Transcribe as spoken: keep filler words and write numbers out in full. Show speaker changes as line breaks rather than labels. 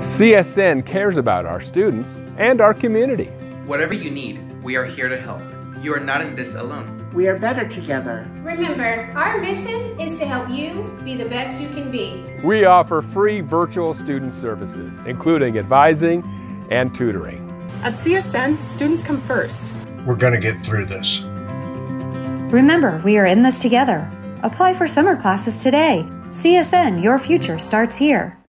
C S N cares about our students and our community.
Whatever you need, we are here to help. You are not in this alone.
We are better together.
Remember, our mission is to help you be the best you can be.
We offer free virtual student services, including advising and tutoring.
At C S N, students come first.
We're going to get through this.
Remember, we are in this together. Apply for summer classes today. C S N, your future starts here.